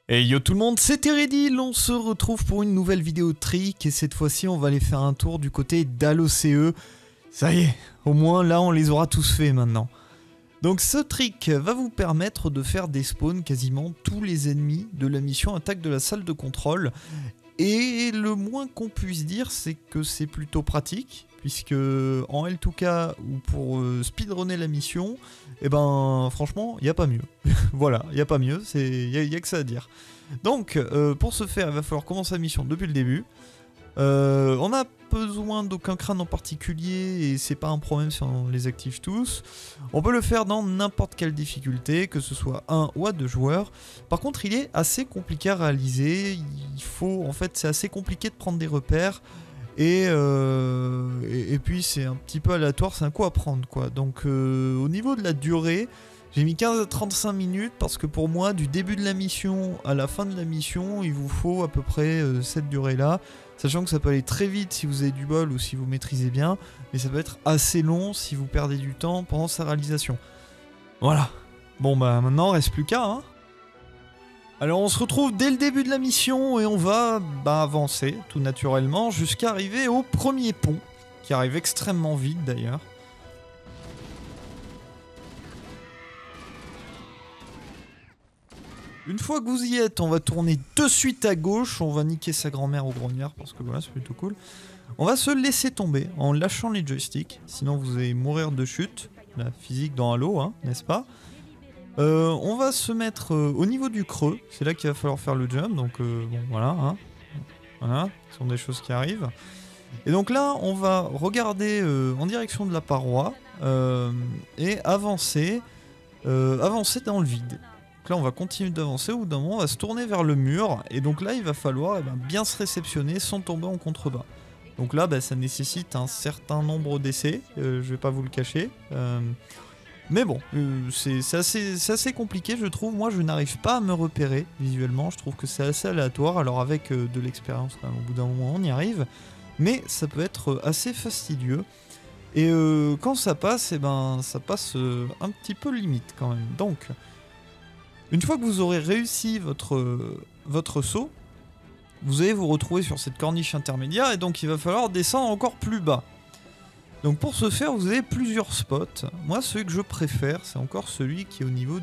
Et yo tout le monde, c'est Teredil, on se retrouve pour une nouvelle vidéo de trick et cette fois-ci on va aller faire un tour du côté d'Aloce. Ça y est, au moins là on les aura tous fait maintenant. Donc ce trick va vous permettre de faire des spawns quasiment tous les ennemis de la mission attaque de la salle de contrôle. Et le moins qu'on puisse dire c'est que c'est plutôt pratique, puisque en L2K ou pour speedrunner la mission, et ben franchement il n'y a pas mieux. Voilà, il n'y a pas mieux, il n'y a que ça à dire. Donc pour ce faire il va falloir commencer la mission depuis le début. On n'a besoin d'aucun crâne en particulier et c'est pas un problème si on les active tous. On peut le faire dans n'importe quelle difficulté, que ce soit 1 ou à 2 joueurs. Par contre il est assez compliqué à réaliser, en fait c'est assez compliqué de prendre des repères. Et puis c'est un petit peu aléatoire, c'est un coup à prendre quoi. Donc au niveau de la durée, j'ai mis 15 à 35 minutes parce que pour moi, du début de la mission à la fin de la mission, il vous faut à peu près cette durée-là. Sachant que ça peut aller très vite si vous avez du bol ou si vous maîtrisez bien, mais ça peut être assez long si vous perdez du temps pendant sa réalisation. Voilà. Bon bah maintenant, il reste plus qu'à, hein. Alors on se retrouve dès le début de la mission et on va avancer tout naturellement jusqu'à arriver au premier pont, qui arrive extrêmement vite d'ailleurs. Une fois que vous y êtes, on va tourner de suite à gauche, on va niquer sa grand-mère aux grognards parce que voilà, c'est plutôt cool. On va se laisser tomber en lâchant les joysticks, sinon vous allez mourir de chute, la physique dans Halo, hein, n'est-ce pas? On va se mettre au niveau du creux, c'est là qu'il va falloir faire le jump, donc bon voilà, hein. Voilà, ce sont des choses qui arrivent. Et donc là, on va regarder en direction de la paroi et avancer dans le vide. Donc là on va continuer d'avancer, au bout d'un moment on va se tourner vers le mur, et donc là il va falloir bien se réceptionner sans tomber en contrebas. Donc là ça nécessite un certain nombre d'essais, je vais pas vous le cacher. Mais bon, c'est assez compliqué je trouve, moi je n'arrive pas à me repérer visuellement, je trouve que c'est assez aléatoire, alors avec de l'expérience quand même, au bout d'un moment on y arrive, mais ça peut être assez fastidieux. Et quand ça passe, ça passe un petit peu limite quand même. Donc, une fois que vous aurez réussi votre saut, vous allez vous retrouver sur cette corniche intermédiaire et donc il va falloir descendre encore plus bas. Donc pour ce faire, vous avez plusieurs spots. Moi, celui que je préfère, c'est encore celui qui est au niveau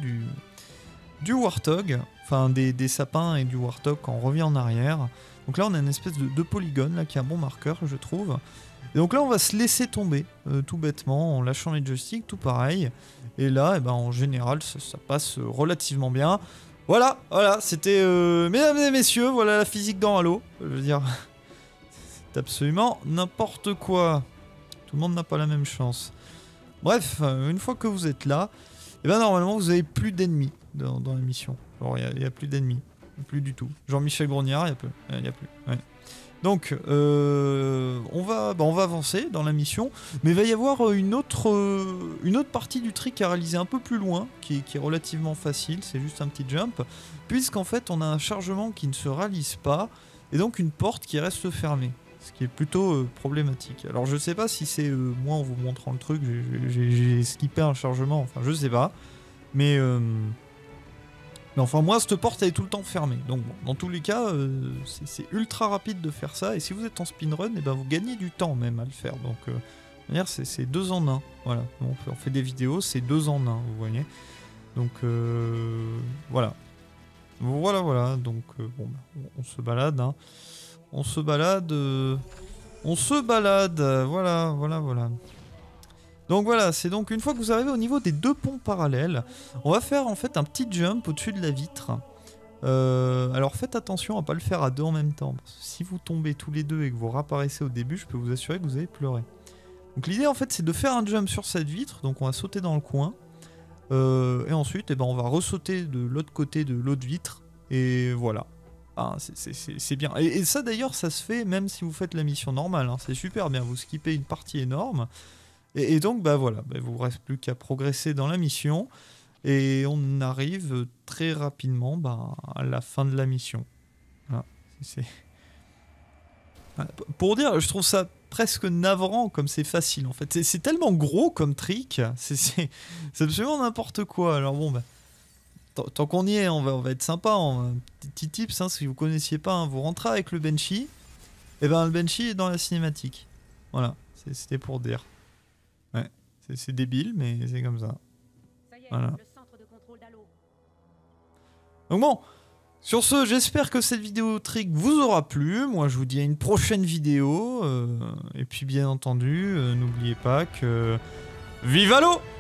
du Warthog, enfin des sapins et du Warthog quand on revient en arrière. Donc là, on a une espèce de polygone là, qui est un bon marqueur, je trouve. Et donc là, on va se laisser tomber, tout bêtement, en lâchant les joysticks, tout pareil. Et là, en général, ça passe relativement bien. Voilà, c'était... mesdames et messieurs, voilà la physique dans Halo. Je veux dire, c'est absolument n'importe quoi. Tout le monde n'a pas la même chance. Bref, une fois que vous êtes là, normalement, vous avez plus d'ennemis dans la mission. Alors, il n'y a plus d'ennemis. Plus du tout. Jean-Michel Grognard, il n'y a plus. Ouais. Donc, on va avancer dans la mission, mais il va y avoir une autre partie du trick à réaliser un peu plus loin, qui est relativement facile, c'est juste un petit jump, puisqu'en fait on a un chargement qui ne se réalise pas, et donc une porte qui reste fermée, ce qui est plutôt problématique. Alors je sais pas si c'est moi en vous montrant le truc, j'ai skippé un chargement, enfin je sais pas, mais enfin moi cette porte elle est tout le temps fermée, donc bon, dans tous les cas c'est ultra rapide de faire ça, et si vous êtes en speedrun, vous gagnez du temps même à le faire, donc c'est 2 en 1, voilà, on fait des vidéos, c'est 2 en 1, vous voyez, donc voilà, donc on se balade, hein. on se balade, voilà. Donc voilà, c'est donc une fois que vous arrivez au niveau des 2 ponts parallèles, on va faire en fait un petit jump au-dessus de la vitre. Alors faites attention à pas le faire à 2 en même temps, parce que si vous tombez tous les 2 et que vous réapparaissez au début, je peux vous assurer que vous allez pleurer. Donc l'idée en fait c'est de faire un jump sur cette vitre, donc on va sauter dans le coin, et ensuite on va ressauter de l'autre côté de l'autre vitre, et voilà. Ah, c'est bien. Et ça d'ailleurs ça se fait même si vous faites la mission normale, hein. C'est super bien, vous skippez une partie énorme. Et donc voilà, vous ne reste plus qu'à progresser dans la mission, et on arrive très rapidement à la fin de la mission. Voilà. Pour dire, je trouve ça presque navrant comme c'est facile en fait. C'est tellement gros comme trick, c'est absolument n'importe quoi. Alors bon, tant qu'on y est, on va être sympa. Un petit tips, hein, si vous connaissiez pas, hein, vous rentrez avec le Banshee. Et ben le Banshee est dans la cinématique. Voilà, c'était pour dire. Ouais, c'est débile, mais c'est comme ça. Voilà. Donc bon, sur ce, j'espère que cette vidéo trick vous aura plu. Moi, je vous dis à une prochaine vidéo. Et puis, bien entendu, n'oubliez pas que... Vive Halo!